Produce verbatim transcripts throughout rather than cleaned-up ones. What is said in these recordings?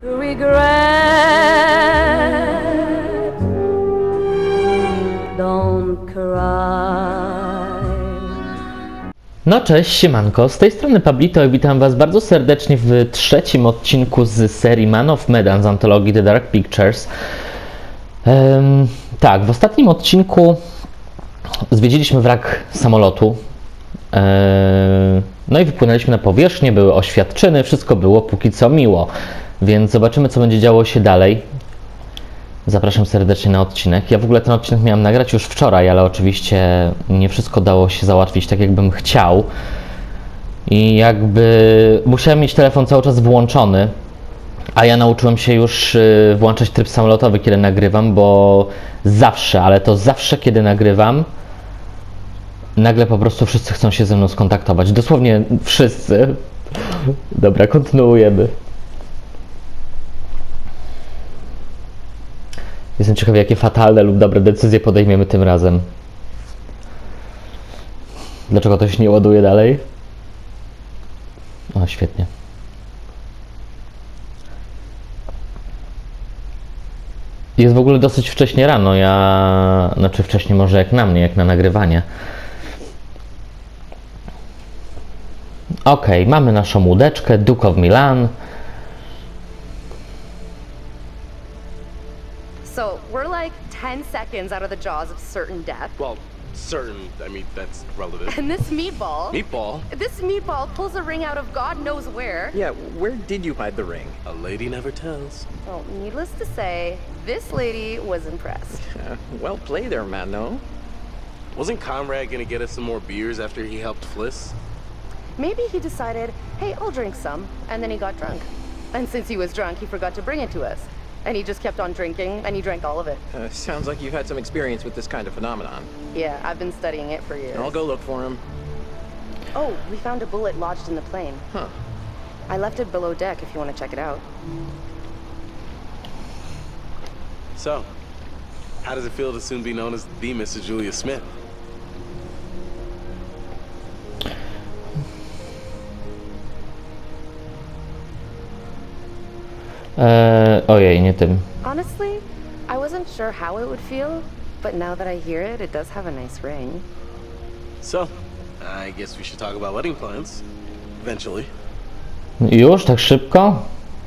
Regret. Don't cry. No cześć, siemanko, z tej strony Pablito i witam was bardzo serdecznie w trzecim odcinku z serii Man of Medan z antologii The Dark Pictures. Um, tak, w ostatnim odcinku zwiedziliśmy wrak samolotu. Um, no i wypłynęliśmy na powierzchnię, były oświadczyny, wszystko było póki co miło. Więc zobaczymy, co będzie działo się dalej. Zapraszam serdecznie na odcinek. Ja w ogóle ten odcinek miałem nagrać już wczoraj, ale oczywiście nie wszystko dało się załatwić tak, jakbym chciał. I jakby musiałem mieć telefon cały czas włączony, a ja nauczyłem się już włączać tryb samolotowy, kiedy nagrywam, bo zawsze, ale to zawsze, kiedy nagrywam, nagle po prostu wszyscy chcą się ze mną skontaktować. Dosłownie wszyscy. Dobra, kontynuujemy. Jestem ciekawy, jakie fatalne lub dobre decyzje podejmiemy tym razem. Dlaczego to się nie ładuje dalej? O, świetnie. Jest w ogóle dosyć wcześnie rano, ja... Znaczy wcześniej może jak na mnie, jak na nagrywanie. Okej, okay, mamy naszą łódeczkę, Duke of Milan. So, we're like ten seconds out of the jaws of certain death. Well, certain, I mean, that's relative. And this meatball... Meatball? This meatball pulls a ring out of God knows where. Yeah, where did you hide the ring? A lady never tells. Well, needless to say, this lady was impressed. Uh, well played there, Mano. Wasn't Conrad gonna get us some more beers after he helped Fliss? Maybe he decided, hey, I'll drink some, and then he got drunk. And since he was drunk, he forgot to bring it to us. And he just kept on drinking, and he drank all of it. Uh, sounds like you've had some experience with this kind of phenomenon. Yeah, I've been studying it for years. I'll go look for him. Oh, we found a bullet lodged in the plane. Huh. I left it below deck if you want to check it out. So, how does it feel to soon be known as the Missus Julia Smith? Eee, ojej, nie tym. Honestly, I wasn't sure how it would feel, but now that I hear it, it does have a nice ring. So, I guess we should talk about wedding plans. Eventually. Już? Tak szybko?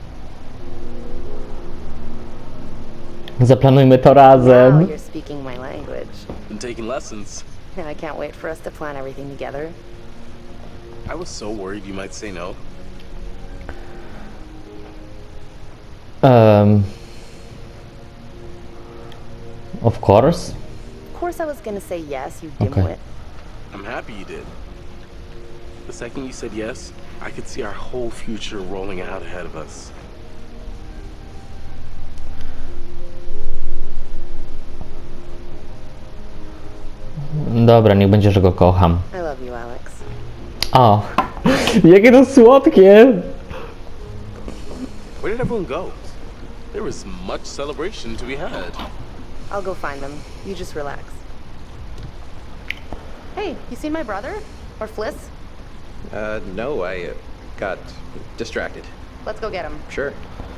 Zaplanujmy to Wow, razem. you're speaking my language. Been taking lessons. I can't wait for us to plan everything together. I was so worried you might say no. Um, of course. Of course I was gonna say yes, you Okay. dimwit. I'm happy you did. The second you said yes, I could see our whole future rolling out ahead of us. Dobra, niech będzie, że go kocham. I love you, Alex. O, jakie to słodkie! Where did everyone go? There was much celebration to be had. I'll go find them. You just relax. Hey, you seen my brother? Or Fliss? Uh, no, I uh, got distracted. Let's go get him. Sure.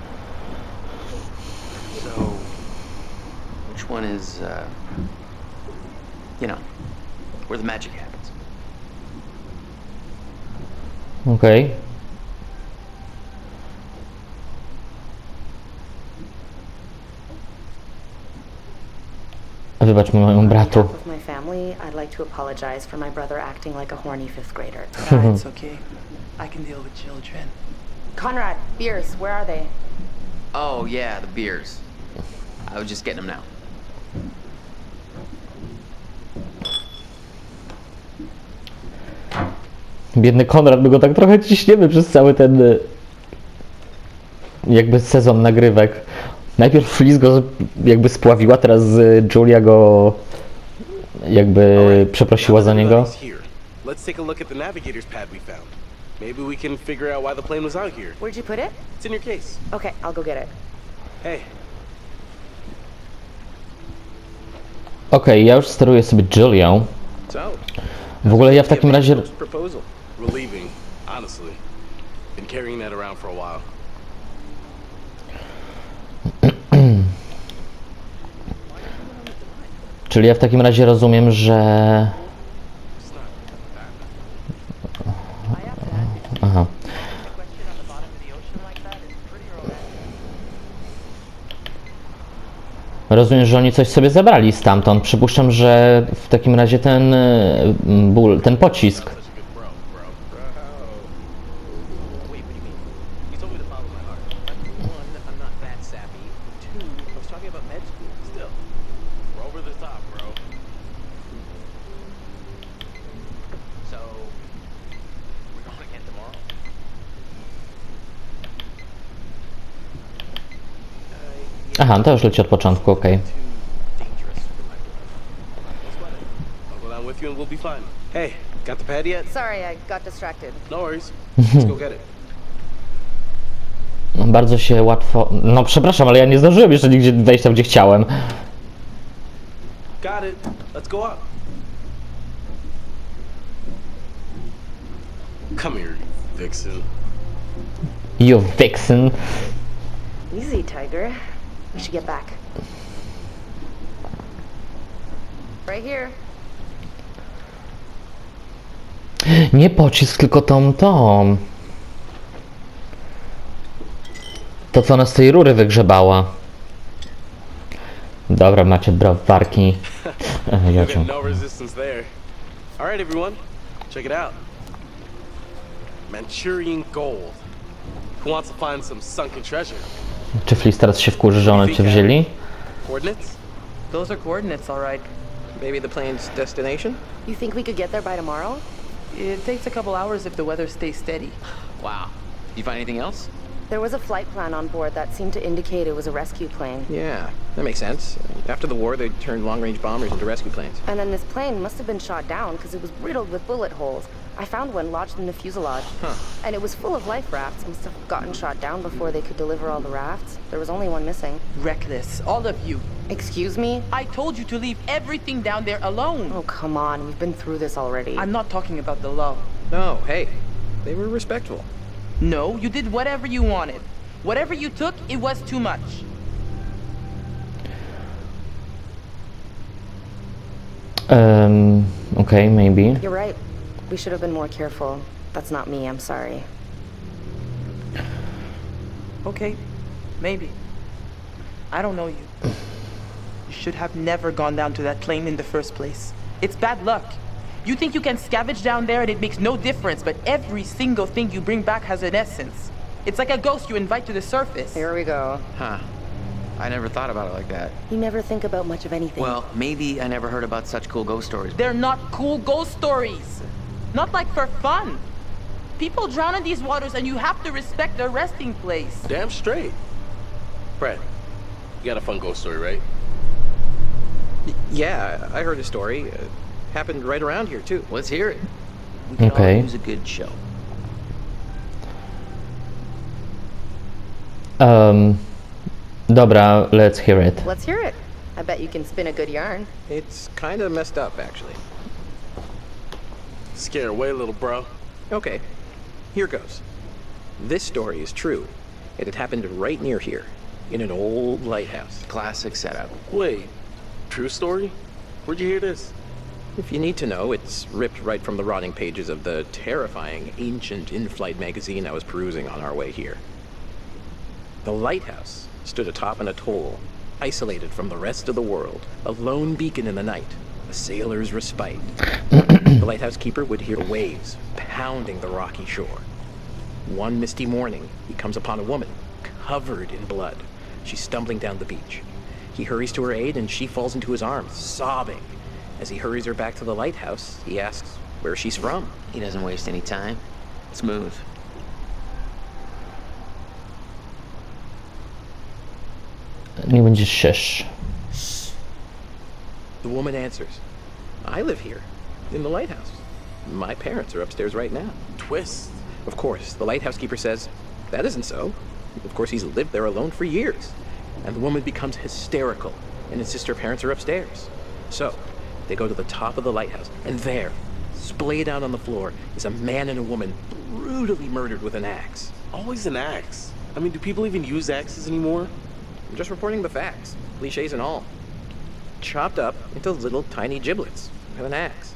So, which one is, uh, you know, where the magic happens? Okej. Okay. Wybacz mi mojemu bratu. With my family, I'd like to apologize for my brother acting like a horny fifth grader. Ah, it's okay. I can deal with children. Conrad, beers, where are they? Oh, yeah, the beers. I was just getting them now. Biedny Konrad, my go tak trochę ciśniemy przez cały ten jakby sezon nagrywek. Najpierw Fliss go jakby spławiła, teraz Julia go jakby przeprosiła za niego. Let's take a look at the navigator's pad we found. Maybe we can figure out why the plane was out here. Where'd you put it? It's in your case. Okay, I'll go get it. Hey. Okej, okay, ja już steruję sobie Julią. W ogóle ja w takim razie... Relieving, honestly. Been carrying that around for a while. Czyli ja w takim razie rozumiem, że... Aha. Rozumiem, że oni coś sobie zabrali stamtąd. Przypuszczam, że w takim razie ten y, ból, ten pocisk. Aha, to już leci od początku, okej. Okay. Hey, got the pad yet? Sorry, I got distracted. No worries. Let's go get it. Bardzo się łatwo... No przepraszam, ale ja nie zdążyłem jeszcze nigdzie wejść tam, gdzie chciałem. Got it. Let's go up. Come here, you vixen. You vixen. Easy, Tiger. We should get back. Right here. Nie pocisk, tylko tą, tą. To, co ona z tej rury wygrzebała. Dobra, macie browarki. You got no resistance there. All right, everyone, check it out. Manchurian gold. Who wants to find some sunken treasure? Czy Fliss teraz się wkurzy, że one cię wzięli? Coordinates? Those are coordinates, all right. Maybe the plane's destination? You think we could get there by tomorrow? It takes a couple hours if the weather stays steady. Wow. You find anything else? There was a flight plan on board that seemed to indicate it was a rescue plane. Yeah, that makes sense. After the war, they turned long-range bombers into rescue planes. And then this plane must have been shot down because it was riddled with bullet holes. I found one lodged in the fuselage. Huh. And it was full of life rafts. Must have gotten shot down before they could deliver all the rafts. There was only one missing. Reckless, all of you. Excuse me? I told you to leave everything down there alone. Oh, come on. We've been through this already. I'm not talking about the law. No, hey, they were respectful. No, you did whatever you wanted. Whatever you took, it was too much. Um, okay, maybe. You're right. We should have been more careful. That's not me. I'm sorry. Okay, maybe. I don't know you. You should have never gone down to that plane in the first place. It's bad luck. You think you can scavenge down there and it makes no difference, but every single thing you bring back has an essence. It's like a ghost you invite to the surface. Here we go. Huh. I never thought about it like that. You never think about much of anything. Well, maybe I never heard about such cool ghost stories. They're not cool ghost stories. Not like for fun. People drown in these waters and you have to respect their resting place. Damn straight. Brad, you got a fun ghost story, right? Y yeah, I heard a story. Uh, happened right around here, too. Let's hear it. We can Okay. all use a good show. Um, dobra, let's hear it. Let's hear it. I bet you can spin a good yarn. It's kind of messed up, actually. Scare away, little bro. Okay, here goes. This story is true. It had happened right near here, in an old lighthouse. Classic setup. Wait, true story? Where'd you hear this? If you need to know, it's ripped right from the rotting pages of the terrifying, ancient in-flight magazine I was perusing on our way here. The lighthouse stood atop an atoll, isolated from the rest of the world, a lone beacon in the night, a sailor's respite. The lighthouse keeper would hear waves pounding the rocky shore. One misty morning, he comes upon a woman, covered in blood. She's stumbling down the beach. He hurries to her aid and she falls into his arms, sobbing. As he hurries her back to the lighthouse, he asks where she's from. He doesn't waste any time. Smooth. Nie będziesz szysz. The woman answers, I live here, in the lighthouse. My parents are upstairs right now. Twist. Of course, the lighthouse keeper says, that isn't so. Of course, he's lived there alone for years. And the woman becomes hysterical and insists her parents are upstairs. So, they go to the top of the lighthouse, and there, splayed out on the floor, is a man and a woman brutally murdered with an axe. Always an axe. I mean, do people even use axes anymore? I'm just reporting the facts, cliches and all. chopped up into little tiny giblets with an axe.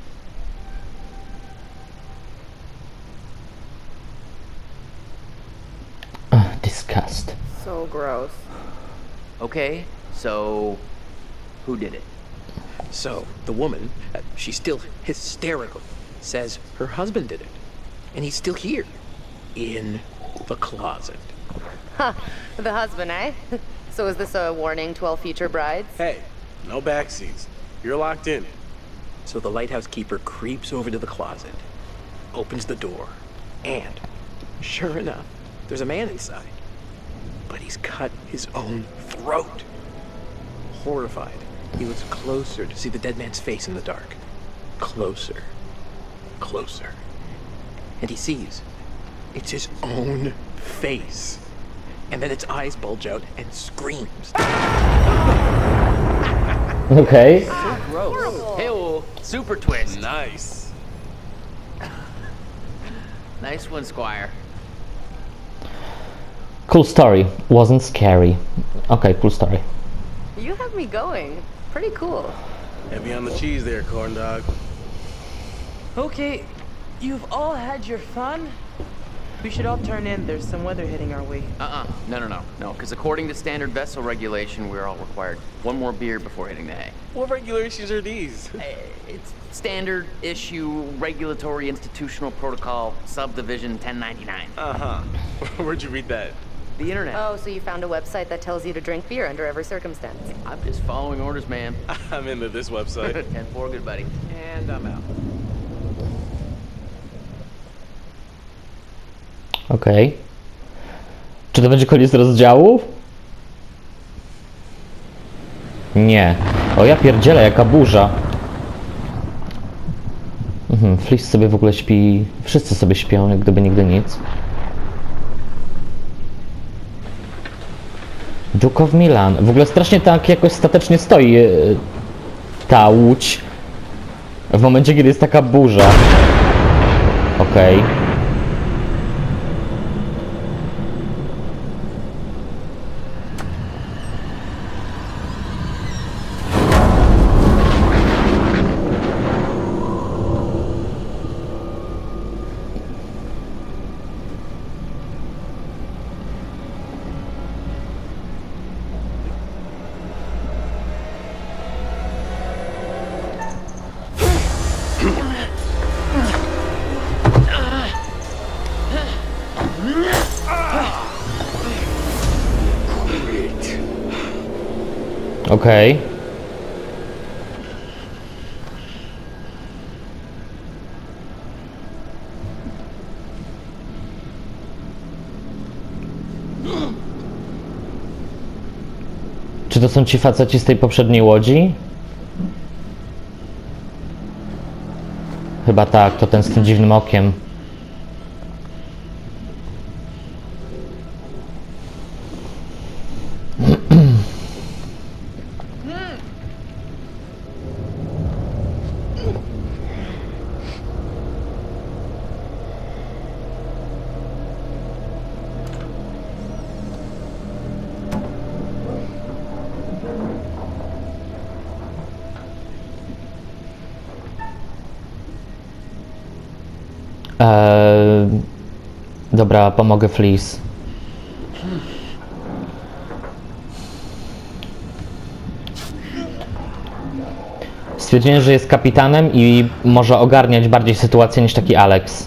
Ugh, disgust. So gross. Okay, so who did it? So, the woman, uh, she's still hysterical, says her husband did it. And he's still here. In the closet. Ha! The husband, eh? So is this a warning to all future brides? Hey, no backseats. You're locked in. So the lighthouse keeper creeps over to the closet, opens the door, and, sure enough, there's a man inside. But he's cut his own throat. Horrified, he looks closer to see the dead man's face in the dark. Closer. Closer. And he sees it's his own face. And then its eyes bulge out and screams. Okay. Gross. Hey, super twist. Nice. Nice one, Squire. Cool story. Wasn't scary. Okay, cool story. You have me going. Pretty cool. Heavy on the cheese there, corn dog. Okay, you've all had your fun. We should all turn in. There's some weather hitting our way. Uh-uh. No, no, no. No, because according to standard vessel regulation, we're all required one more beer before hitting the hay. What regulations are these? Eh, It's standard issue regulatory institutional protocol subdivision ten ninety-nine. Uh-huh. Where'd you read that? The internet. Oh, so you found a website that tells you to drink beer under every circumstance. I'm just following orders, ma'am. I'm into this website. ten four, good buddy. And I'm out. Okej. Okay. Czy to będzie koniec rozdziału? Nie. O ja pierdzielę, jaka burza. Mhm, Fliss sobie w ogóle śpi... Wszyscy sobie śpią, jak gdyby nigdy nic. Duke of Milan. W ogóle strasznie tak jakoś statecznie stoi ta łódź w momencie, kiedy jest taka burza. Okej. Okay. Okej. Okay. Czy to są ci faceci z tej poprzedniej łodzi? Chyba tak, to ten z tym dziwnym okiem. Eee, dobra, pomogę Fliss. Stwierdziłem, że jest kapitanem i może ogarniać bardziej sytuację niż taki Alex.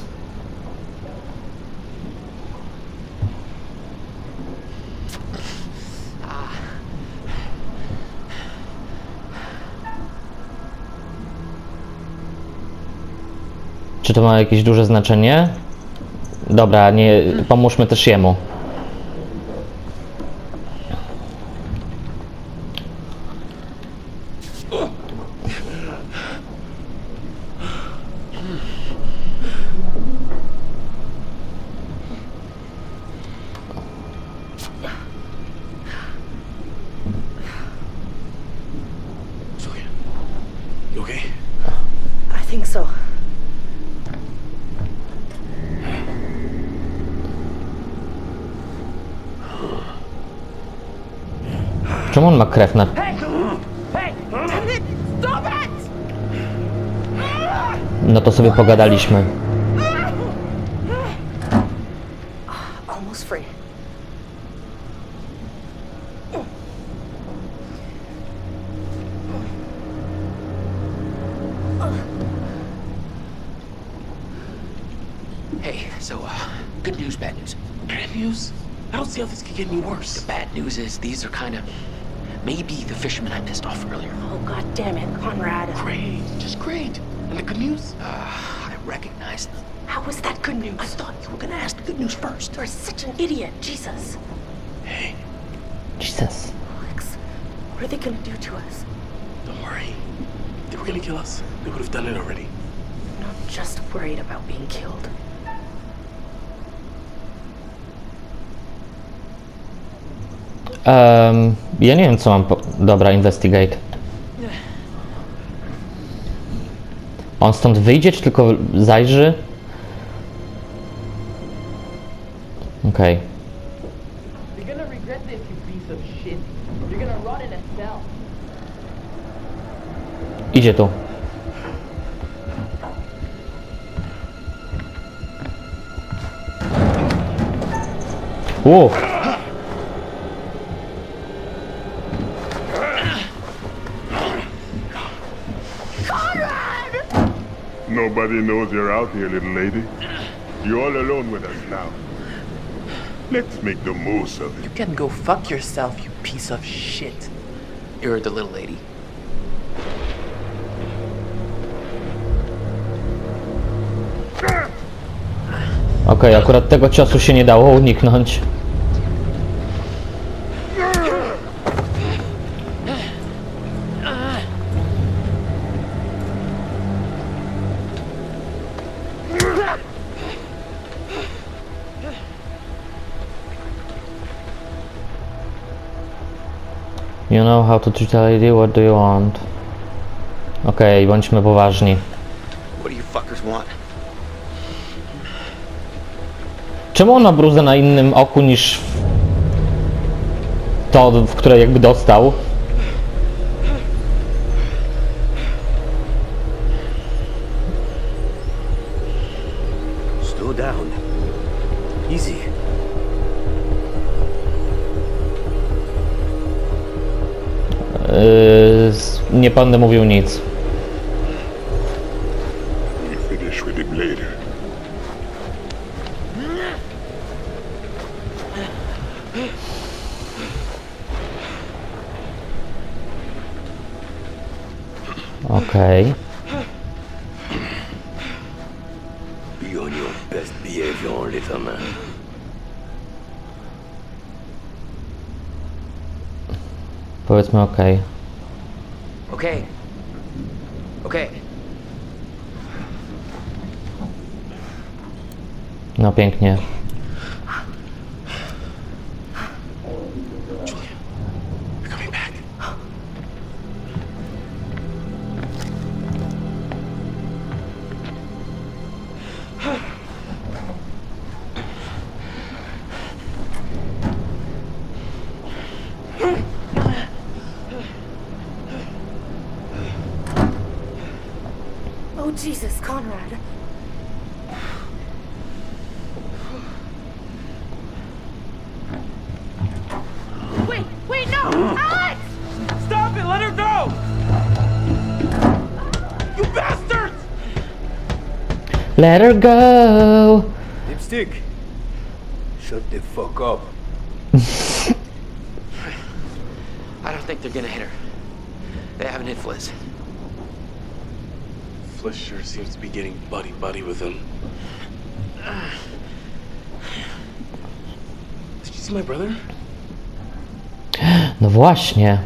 Czy to ma jakieś duże znaczenie? Dobra, nie, pomóżmy też jemu. You okay? I think so. Czemu on ma krew na... Hey! Hey! No to sobie pogadaliśmy. Almost free. Hey, so, uh, good news, bad news. Bad news? I don't see how this could get any worse. The bad news is these are kind of maybe the fishermen I pissed off earlier. Oh, god damn it, Conrad. Great, just great. And the good news? Uh, I recognize them. How was that good news? I thought you were gonna ask the good news first. You're such an idiot, Jesus. Hey, Jesus. Alex, what are they gonna do to us? don't worry. If they were gonna kill us, they would have done it already. I'm not just worried about being killed. Um, ja nie wiem co mam po... Dobra, investigate. On stąd wyjdzie, czy tylko zajrzy? Okej. You're gonna regret this, you piece of shit. You're gonna rot in a cell. Idzie tu. Ło! Nobody knows you're out here, little lady. You're all alone with us now. Let's make the most of it. You can go fuck yourself, you piece of shit. You're the little lady. Okej, akurat tego ciosu się nie dało uniknąć. You know how to treat a lady, what do you want? Okej, okay, bądźmy poważni. What do you fuckers want? Czemu on ma bruzę na innym oku niż to, w które jakby dostał? Slow down. Easy. Yy, nie będę mówił nic. We finish with him later. Okej. Be on your best behavior, little man. Powiedzmy okej. Okay. Okay. No pięknie. Julia, you're coming back. Oh, Jesus, Conrad. Wait, wait, no! Alex! Stop it! Let her go! You bastards! Let her go! Lipstick. Shut the fuck up. I don't think they're gonna hit her. They haven't hit Fliss. Fliss sure seems to be getting buddy-buddy with him. Did you see my brother? No właśnie.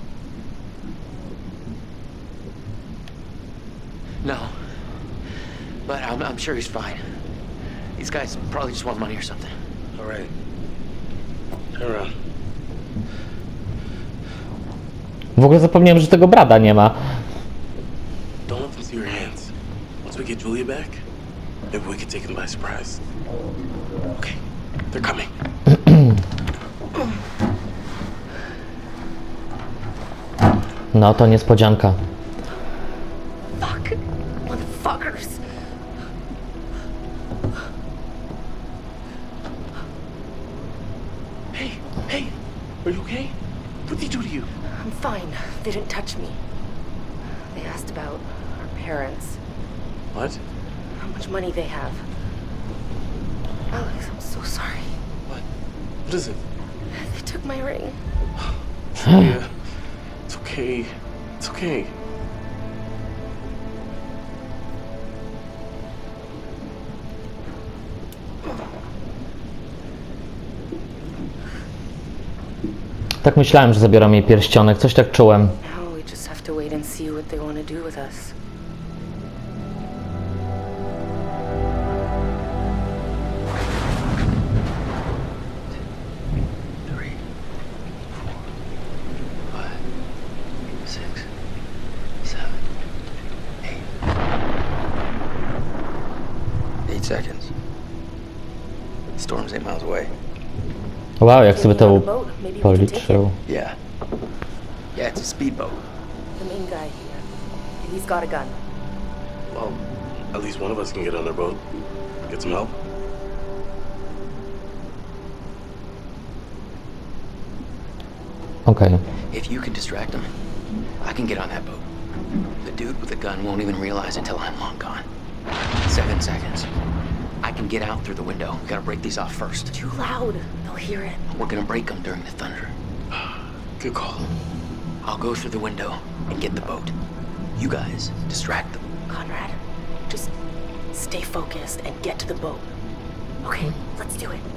No. But I'm, I'm sure he's fine. These guys probably just want money or something. All right. Turn around. W ogóle zapomniałem, że tego brada nie ma. Don't let them see your hands. Once we get Julia back, maybe we can take them by surprise. Okay, they're coming. No to niespodzianka. Fuck. Motherfuckers. Are you okay? What did they do to you? I'm fine. They didn't touch me. They asked about our parents. What? How much money they have. Alex, I'm so sorry. What? What is it? They took my ring. Julia, it's okay. It's okay. Tak myślałem, że zabiorą jej pierścionek, coś tak czułem. Now we just have to wait and see what they want to do with us. Three, four, five, six, seven, eight. Eight seconds. Storm's eight miles away. Wow, jak sobie to policzył. Yeah. Yeah, it's a speedboat. The main guy here. He's got a gun. Well, at least one of us can get on their boat. Get some help. Okay. If you can distract him, I can get on that boat. The dude with the gun won't even realize it till I'm long gone. Seven seconds. I can get out through the window. We gotta break these off first. Too loud. They'll hear it. We're gonna break them during the thunder. Good call. I'll go through the window and get the boat. You guys distract them. Conrad, just stay focused and get to the boat. Okay, let's do it.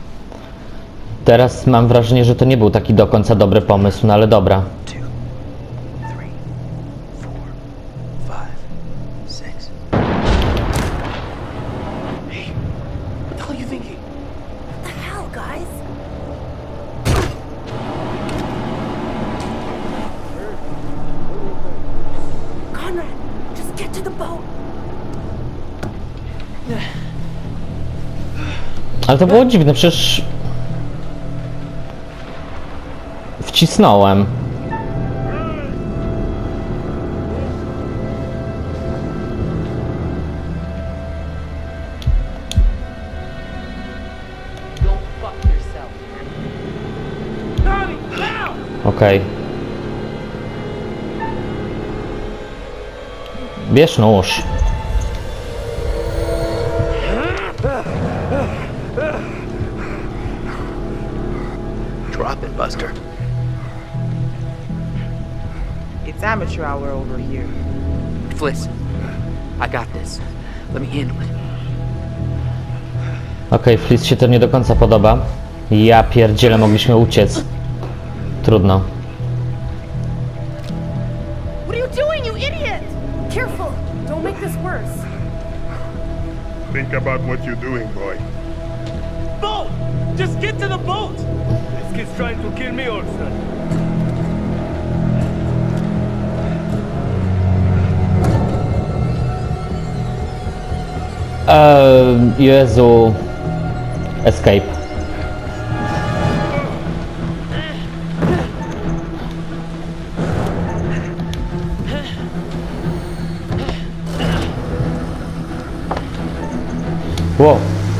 Teraz mam wrażenie, że to nie był taki do końca dobry pomysł, no ale dobra. Two, three, four, five, six. Hey, what the hell are you thinking? What the hell, guys? Conrad, just get to the boat. Ale to było dziwne, przecież... Wcisnąłem. Okej. Okay. Bierz nóż. Drop it, Buster. It's amateur hour over here. Fliss, I got this. Let me handle it. Okej, okay, Fliss się to nie do końca podoba. Ja pierdzielę, mogliśmy uciec. Trudno. What are you doing, you idiot? Careful! Don't make this worse. Think about what you're doing, boy. Boat! Just get to the boat! This kid's trying to kill me also. Eee, Jezu. Escape. Wow.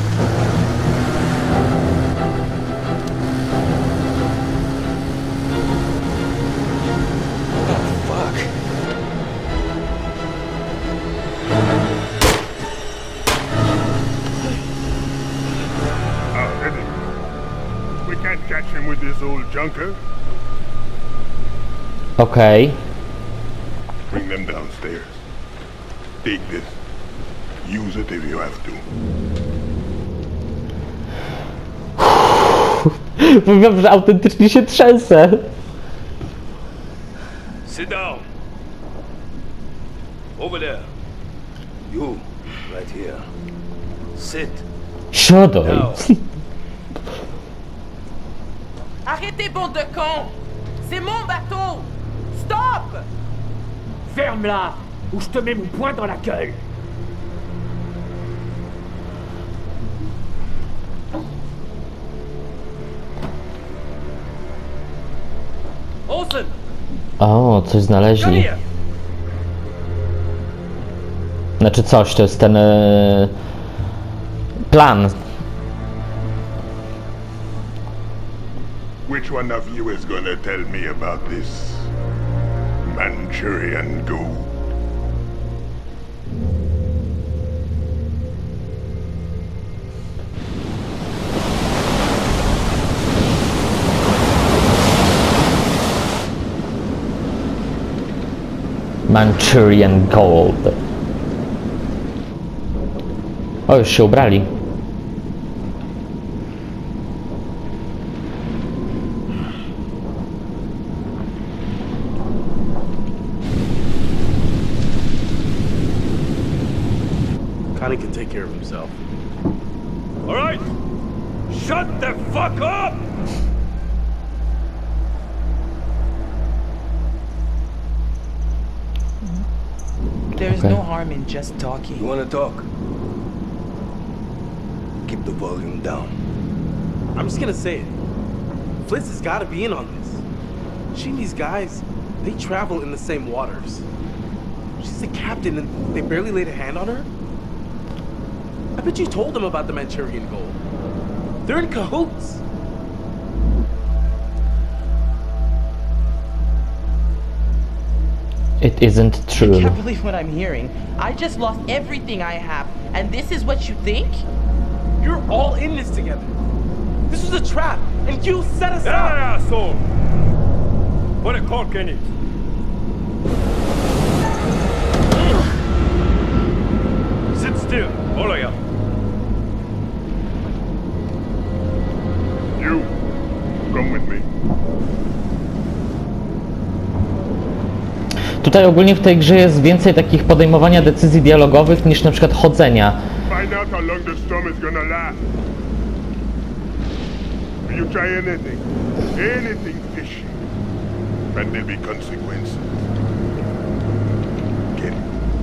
Catch him with this old junker. Okay. Bring them downstairs. Take this. Use it if you have to. Powiem, że autentycznie się trzęsę. Sit down. Over there. You, right here. Sit. Siadaj. Arrêtez, bande de cons! C'est mon bateau! Stop! Ferme-la, ou je te mets mon poing dans la gueule. Olsen! O, coś znaleźli. Znaczy coś, to jest ten e, plan. which one of you is gonna tell me about this Manchurian gold? Manchurian Gold. O, już się ubrali. Connie can take care of himself. All right, shut the fuck up! There's Okay. no harm in just talking. You wanna talk? Keep the volume down. I'm just gonna say it. Fliss has gotta be in on this. She and these guys, they travel in the same waters. She's the captain and they barely laid a hand on her? I bet you told them about the Manchurian gold. They're in cahoots. It isn't I true. can't believe what I'm hearing. I just lost everything I have, and this is what you think? You're all in this together. This was a trap, and you set us Yeah, up. asshole! Put a cork in it. Sit still, all of you. You, come with me. Tutaj ogólnie w tej grze jest więcej takich podejmowania decyzji dialogowych niż na przykład chodzenia. Find out how long the storm is gonna last. You try anything, anything fishy, and there'll be consequences. Get it?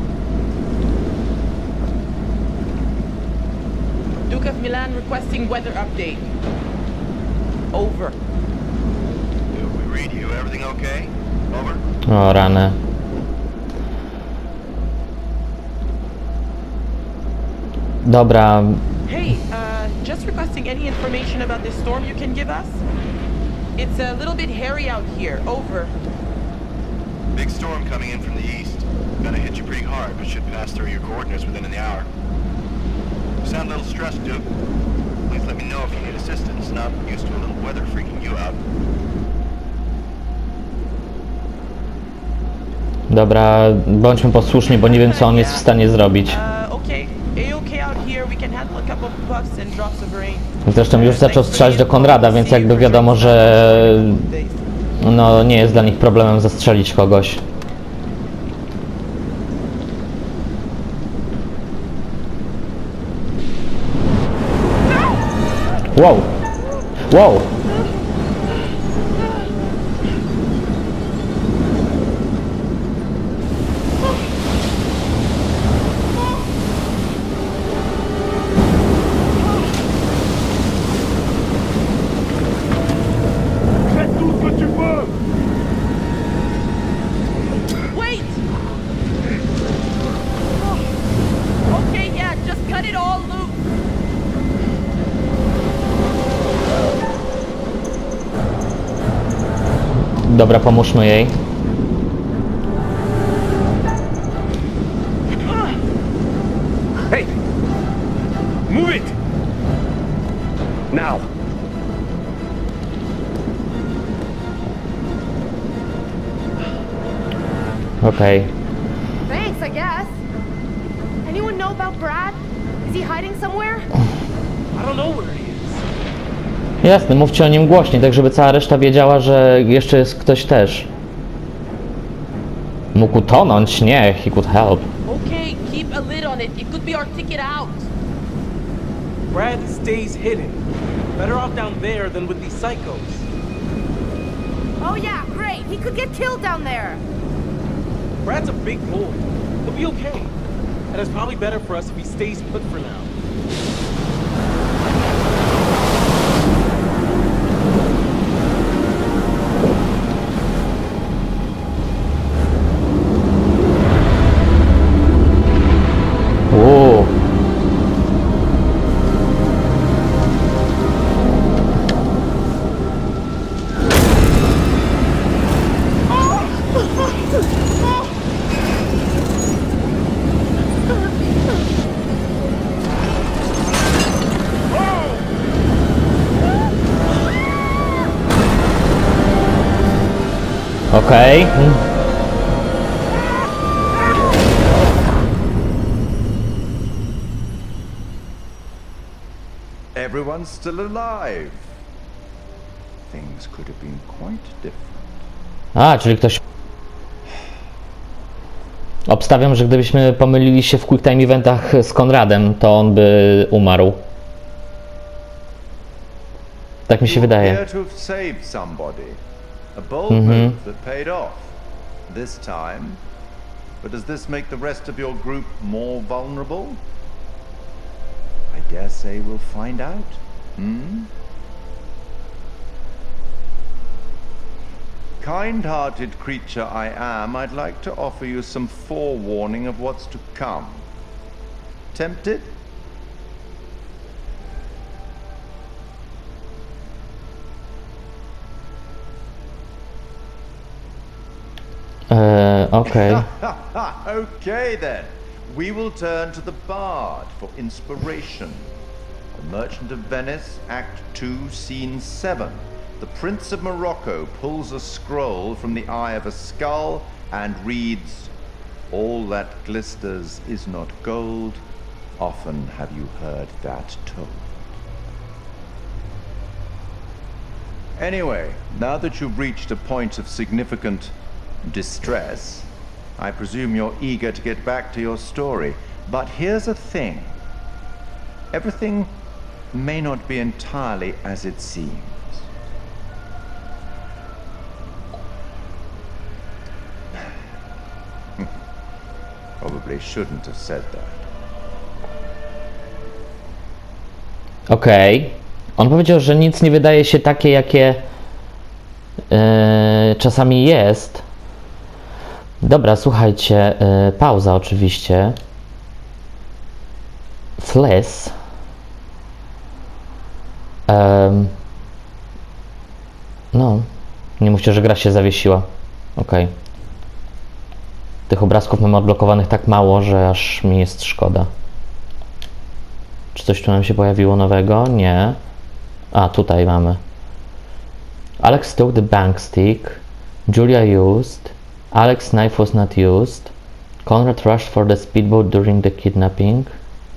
Duke of Milan requesting weather update. Over. We read you. Everything okay? Over. O rany. Dobra, Hey, uh, just requesting any information about this storm you can give us? It's a little bit hairy out here. Over. Big storm coming in from the east. Gonna hit you pretty hard, but should pass through your coordinates within an hour. You sound a little stressed, Duke. Please let me know if you need assistance. Not used to a little weather freaking you out. dobra, bądźmy posłuszni, bo nie wiem co on jest w stanie zrobić. Uh, okay. A-okay out here. We can handle a couple of puffs and drops of rain. Zresztą już zaczął strzelać do Konrada, więc jakby wiadomo, że no nie jest dla nich problemem zastrzelić kogoś. Wow! Wow! Fais tout ce que tu peux! Wait! Okay, yeah, just cut it all loose. Dobra, pomóżmy jej. Hey! Move it! Now! Okej. Thanks, I guess. Anyone know about Brad? Is he hiding somewhere? I don't know where he is. Jasne, mówcie o nim głośniej, tak żeby cała reszta wiedziała, że jeszcze jest ktoś też. Mógł utonąć? Nie, he could help. Okay, keep a lid on it. It could be our ticket out. Brad stays hidden. Better off down there than with these psychos. Oh yeah, great. He could get killed down there. Brad's a big boy. He'll be okay. And it's probably better for us if he stays put for now. Uuu. Okej. Okay. Everyone's still alive. Things could have been quite different. A, czyli ktoś... Obstawiam, że gdybyśmy pomylili się w quick time eventach z Konradem, to on by umarł. Tak mi się wydaje. Mhm. This time, but does this make the rest of your group more vulnerable? I dare say we'll find out. Hmm? Kind-hearted creature I am, I'd like to offer you some forewarning of what's to come. Tempted? Uh, okay. Okay then. We will turn to the Bard for inspiration. The Merchant of Venice, Act two, Scene seven. The Prince of Morocco pulls a scroll from the eye of a skull and reads, "All that glisters is not gold. Often have you heard that told." Anyway, now that you've reached a point of significant distress, I presume you're eager to get back to your story. But here's a thing. Everything may not be entirely as it seems. Probably shouldn't have said that. Okej. Okay. On powiedział, że nic nie wydaje się takie, jakie yy, czasami jest. Dobra, słuchajcie. Yy, pauza oczywiście. Fliss. Um, no. Nie mówcie, że gra się zawiesiła. Okej. Okay. Tych obrazków mamy odblokowanych tak mało, że aż mi jest szkoda. Czy coś tu nam się pojawiło nowego? Nie. A, tutaj mamy. Alex took the bank stick. Julia used. Alex's knife was not used. Conrad rushed for the speedboat during the kidnapping.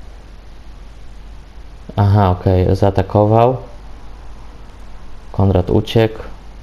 Aha, okej. Okay. Zaatakował. Konrad uciekł.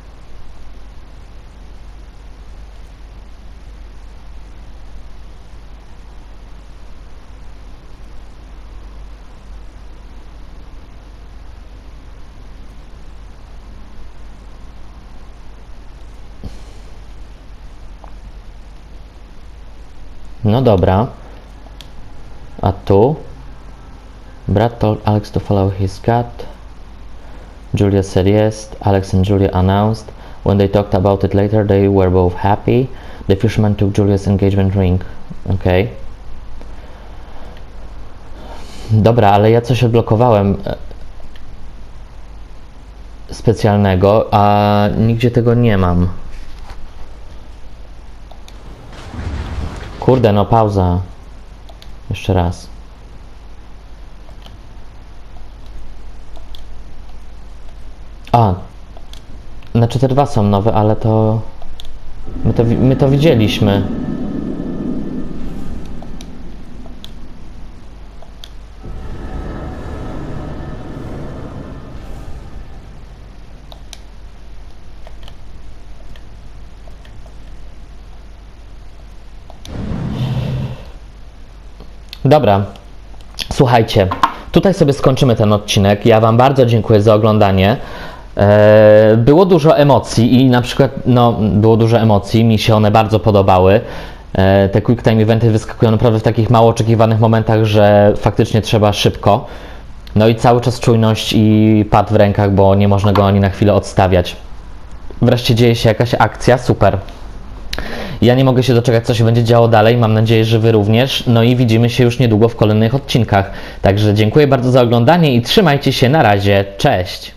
No dobra. A tu? Brad told Alex to follow his gut. Julia said yes. Alex and Julia announced. When they talked about it later, they were both happy. The fisherman took Julia's engagement ring. Okay. Dobra, ale ja coś odblokowałem specjalnego, a nigdzie tego nie mam. Kurde, no pauza. Jeszcze raz. A. Znaczy te dwa są nowe, ale to... My to, my to widzieliśmy. Dobra, słuchajcie, tutaj sobie skończymy ten odcinek. Ja wam bardzo dziękuję za oglądanie. Eee, było dużo emocji i na przykład, no, było dużo emocji, mi się one bardzo podobały. Eee, te quick time eventy wyskakują naprawdę w takich mało oczekiwanych momentach, że faktycznie trzeba szybko. No i cały czas czujność i pad w rękach, bo nie można go ani na chwilę odstawiać. Wreszcie dzieje się jakaś akcja, super. Ja nie mogę się doczekać, co się będzie działo dalej. Mam nadzieję, że wy również. No i widzimy się już niedługo w kolejnych odcinkach. Także dziękuję bardzo za oglądanie i trzymajcie się. Na razie. Cześć!